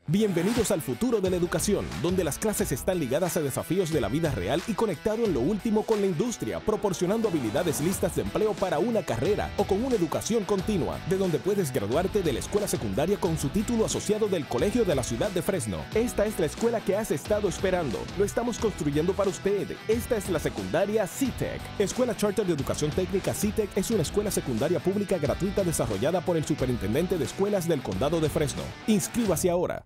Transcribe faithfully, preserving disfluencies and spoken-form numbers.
Bienvenidos al futuro de la educación, donde las clases están ligadas a desafíos de la vida real y conectado en lo último con la industria, proporcionando habilidades listas de empleo para una carrera o con una educación continua, de donde puedes graduarte de la escuela secundaria con su título asociado del Colegio de la Ciudad de Fresno. Esta es la escuela que has estado esperando. Lo estamos construyendo para usted. Esta es la secundaria C T E C. Escuela Charter de Educación Técnica C T E C es una escuela secundaria pública gratuita desarrollada por el Superintendente de Escuelas del Condado de Fresno. Inscríbase ahora.